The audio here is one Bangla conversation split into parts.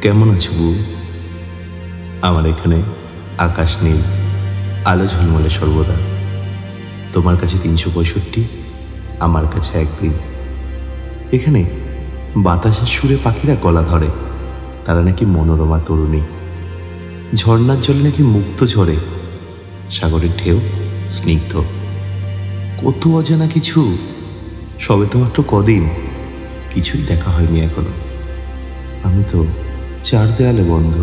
কেমন আছো বউ? আমার এখানে আকাশ নীল, আলো ঝলমলে সর্বদা। তোমার কাছে 365, আমার কাছে একদিন। এখানে বাতাসের সুরে পাখিরা গলা ধরে, তারা নাকি মনোরমা তরুণী। ঝর্ণার জলে নাকি মুক্ত ঝরে, সাগরের ঢেউ স্নিগ্ধ। কত অজানা কিছু, সবে তো মাত্র কদিন, কিছুই দেখা হয়নি এখনো। আমি তো 4 দেয়ালে বন্ধ।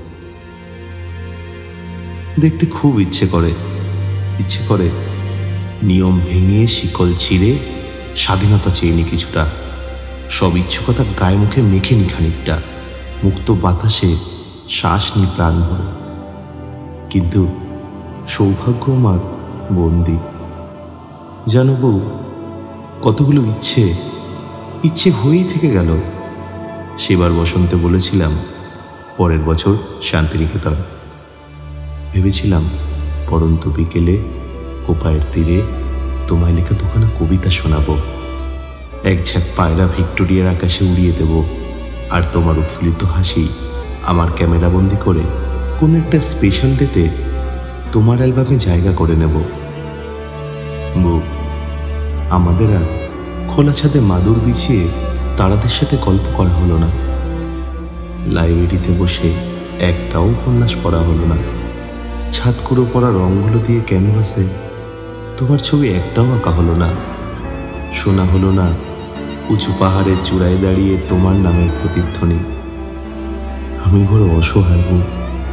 দেখতে খুব ইচ্ছে করে নিয়ম ভেঙে শিকল ছিঁড়ে স্বাধীনতা চেয়ে নি কিছুটা। সব ইচ্ছুকতা গায়ে মুখে মেখে নি খানিকটা, মুক্ত বাতাসে শ্বাস নি প্রাণ ভরে। কিন্তু সৌভাগ্য আমার বন্দি। জানো বউ, কতগুলো ইচ্ছে হয়েই থেকে গেল। সেবার বসন্তে বলেছিলাম পরের বছর শান্তিনিকেতন। ভেবেছিলাম পরন্ত বিকেলে কোপায়ের তীরে তোমায় লেখা দুখানা কবিতা শোনাবো। এক ঝাঁক পায়রা ভিক্টোরিয়ার আকাশে উড়িয়ে দেব, আর তোমার উৎফুল্লিত হাসি আমার ক্যামেরাবন্দি করে কোনো একটা স্পেশাল ডেতে তোমার অ্যালবামে জায়গা করে নেব। বউ, আমাদের আর খোলা ছাদে মাদুর বিছিয়ে তারাদের সাথে গল্প করা হলো না। লাইব্রেরিতে বসে একটাও উপন্যাস পড়া হলো না। ছাদ কুড়ো পড়া রঙগুলো দিয়ে ক্যানভাসে তোমার ছবি একটাও আঁকা হলো না। শোনা হলো না উঁচু পাহাড়ের চূড়ায় দাঁড়িয়ে তোমার নামের প্রতিধ্বনি। আমি বড় অসহায় বউ।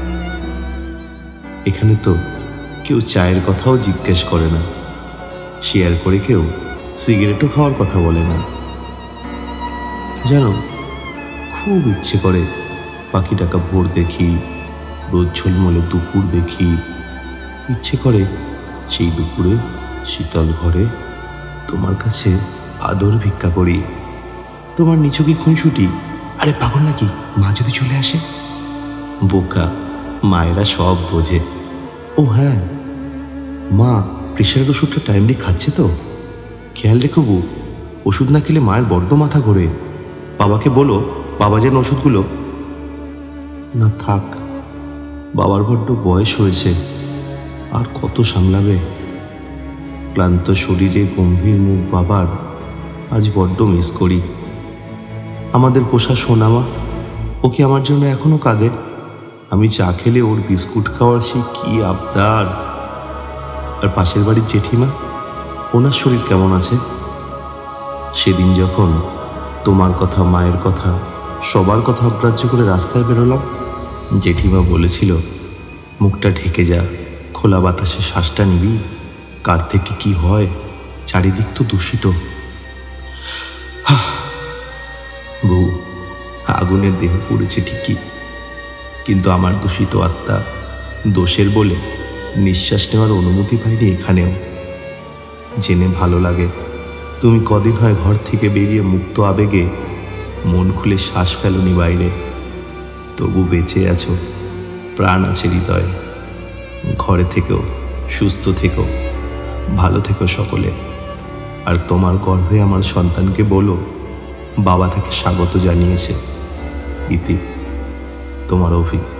এখানে তো কেউ চায়ের কথাও জিজ্ঞেস করে না, শেয়ার করে কেউ সিগারেটও খাওয়ার কথা বলে না। জানো, খুব ইচ্ছে করে পাখি ডাকা ভোর দেখি, রোদ ঝলমলে দুপুর দেখি। ইচ্ছে করে সেই দুপুরে শীতল ঘরে তোমার কাছে আদর ভিক্ষা করি। তোমার নিছকি খুনসুটি, আরে পাগল নাকি, মা যদি চলে আসে। বোকা, মায়েরা সব বোঝে। ও হ্যাঁ, মা প্রেশারের ওষুধটা টাইমলি খাচ্ছে তো? খেয়াল রেখো বউ, ওষুধ না খেলে মায়ের বড্ড মাথা ঘোরে। বাবাকে বলো বাবা যেন ওষুধগুলো না। থাক, বাবার বড্ড বয়স হয়েছে, আর কত সামলাবে। ক্লান্ত শরীরে গম্ভীর মুখ বাবার আজ বড্ড মিস করি। আমাদের পোষা সোনামা, ও কি আমার জন্য এখনো কাঁদে? আমি চা খেলে ওর বিস্কুট খাওয়ার সে কি আবদার। আর পাশের বাড়ির জেঠিমা, ওনার শরীর কেমন আছে? সেদিন যখন তোমার কথা, মায়ের কথা, সবার কথা অগ্রাহ্য করে রাস্তায় বেরোলাম, জেঠিমা বলেছিল মুখটা ঢেকে যা, খোলা বাতাসে শ্বাসটা নিবি, কার থেকে কি হয়, চারিদিক তো দূষিত। বউ, আগুনের দেহ পড়েছে ঠিকই, কিন্তু আমার দূষিত আত্মা দোষের বলে নিঃশ্বাস নেওয়ার অনুমতি পাইনি এখানেও। জেনে ভালো লাগে তুমি কদিন হয় ঘর থেকে বেরিয়ে মুক্ত আবেগে মন খুলে শ্বাস ফেলোনি বাইরে। তবু বেঁচে আছো, প্রাণ আছে হৃদয়ে। ঘরে থেকেও সুস্থ থেকো, ভালো থেকো সকলে। আর তোমার গর্ভে আমার সন্তানকে বলো বাবা তাকে স্বাগত জানিয়েছে। ইতি, তোমার অভি।